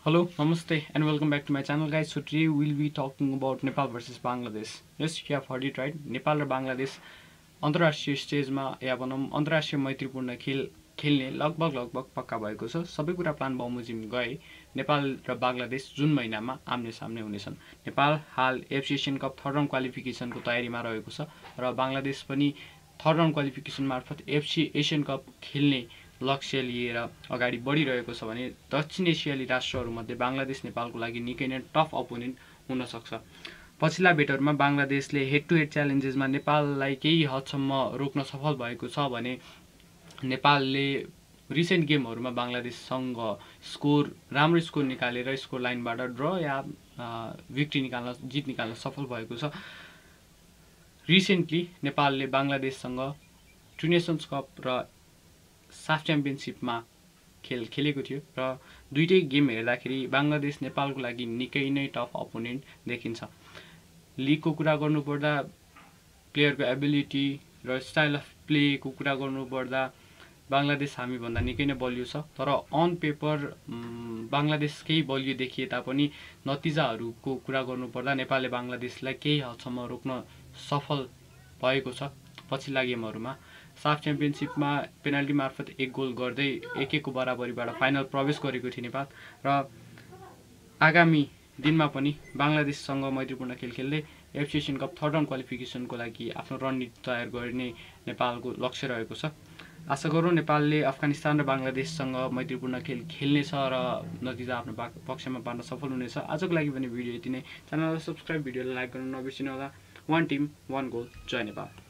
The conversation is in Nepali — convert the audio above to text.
Hello, Namaste, and welcome back to my channel, guys. So today we'll be talking about Nepal versus Bangladesh. Yes, you have heard it right. Nepal र Bangladesh अन्तर्राष्ट्रिय स्टेजमा या भनौं अन्तर्राष्ट्रिय मैत्रीपूर्ण खेल खेल्ने लगभग पक्का भएको छ। सबै कुरा प्लान बमोजिम गए नेपाल र बांग्लादेश जुन महिनामा आम्ने सामने हुनेछन्। नेपाल हाल FC Asian cup third round क्वालिफिकेसनको तयारीमा रहेको छ र बांग्लादेश पनि थर्ड राउन्ड क्वालिफिकेसन मार्फत एफसी एशियन कप खेल्ने लक्ष्य लिएर अगाडि बढिरहेको छ भने दक्षिण एसियाली राष्ट्रहरूमध्ये बांग्लादेश नेपालको लागि निकै नै टफ अपोनेन्ट हुन सक्छ। पछिल्ला भेटहरुमा बांग्लादेशले हेड टु हेड च्यालेन्जेसमा नेपाललाई केही हदसम्म रोक्न सफल भएको छ भने नेपालले रिसेन्ट गेमहरुमा बांग्लादेशसँग राम्रो स्कोर निकालेर स्कोर लाइनबाट ड्र या विक्ट्री निकाल्न जित निकाल्न सफल भएको छ। रिसेन्टली नेपालले बांग्लादेशसँग टु नेसन्स कप र साफ च्याम्पियनशिपमा खेलेको थियो र दुईटै गेम हेर्दाखेरि बांग्लादेश नेपालको लागि निकै नै टफ अपोनेन्ट देखिन्छ। लीगको कुरा गर्नुपर्दा प्लेयरको एबिलिटी र स्टाइल अफ प्लेको कुरा गर्नुपर्दा बांग्लादेश हामी भन्दा निकै नै बलियो छ, तर अन पेपर बांग्लादेश केही बलियो देखिए तापनि नतिजाहरूको कुरा गर्नुपर्दा नेपालले बांग्लादेशलाई केही हदसम्म रोक्न सफल भएको छ। पछिल्ला गेमहरुमा साफ च्याम्पियनशिपमा पेनल्टी मार्फत एक गोल गर्दै 1-1 को बराबरीबाट फाइनल प्रवेश गरेको थियो नेपाल र आगामी दिनमा पनि बांग्लादेशसँग मैत्रीपूर्ण खेल खेल्दै FC Asian cup third round क्वालिफिकेसनको लागि आफ्नो रणनीति तयार गर्ने नेपालको लक्ष्य रहेको छ। आशा गरौँ नेपालले अफगानिस्तान र बांग्लादेशसँग मैत्रीपूर्ण खेल खेल्नेछ र नतिजा आफ्नो पक्षमा पार्न सफल हुनेछ। आजको लागि पनि भिडियो यति नै। च्यानललाई सब्स्क्राइब, भिडियोलाई लाइक गर्न नबिर्सिनु होला। One team one goal. जय नेपाल।